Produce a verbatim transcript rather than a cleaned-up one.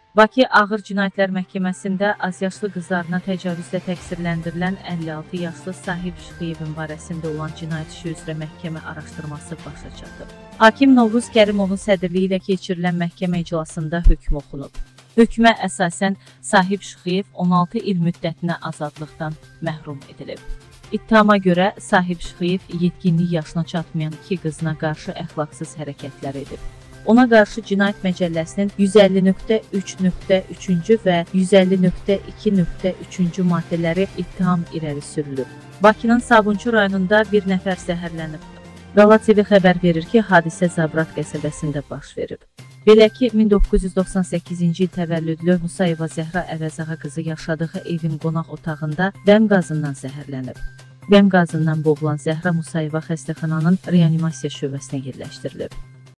Bakı Ağır Cinayətlər Məhkəməsində azyaşlı qızlarına təcavüzlə təqsirləndirilən əlli altı yaşlı Sahib Şıxıyevin barəsində olan cinayət işi üzrə məhkəmə araşdırması başa çatıb. Hakim Novruz Kərimovun sədrliyi ilə keçirilən məhkəmə iclasında hökm oxunub. Hökmə əsasən Sahib Şıxıyev on altı il müddətinə azadlıqdan məhrum edilib. İttihama görə Sahib Şıxıyev yetkinlik yaşına çatmayan iki qızına qarşı əxlaqsız hərəkətlər edib. Ona qarşı Cinayət Məcəlləsinin yüz əlli nöqtə üç nöqtə üçüncü və yüz əlli nöqtə iki nöqtə üçüncü maddələri ittiham irəli sürülür. Bakının Sabunçu rayonunda bir nəfər zəhərlənib. Qala T V xəbər verir ki, hadisə Zabrat qəsəbəsində baş verib. Belə ki, min doqquz yüz doxsan səkkizinci il təvəllüdlü Musayeva Zəhra Əvəzağa qızı yaşadığı evin qonaq otağında dəm qazından zəhərlənib. Dəm qazından boğulan Zəhra Musayeva xəstəxananın reanimasiya şöbəsinə yerləşdirilib.